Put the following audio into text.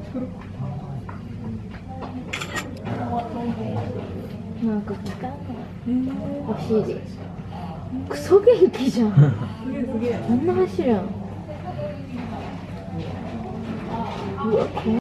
なんかお尻クソ元気じゃん。こんな走るん。うわ、怖い。